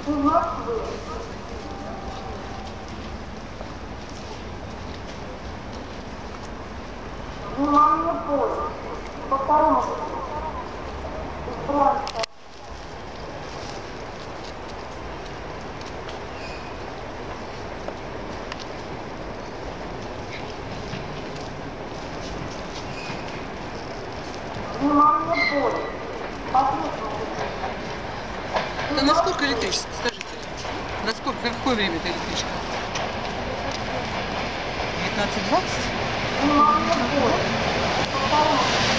Внимание, поезд. По второму пути. Брянска. Внимание, поезд. По третьему пути. Это насколько электричество, скажите? Насколько, какое время это электричка? 19:20? Внимание, поезд. По второму пути.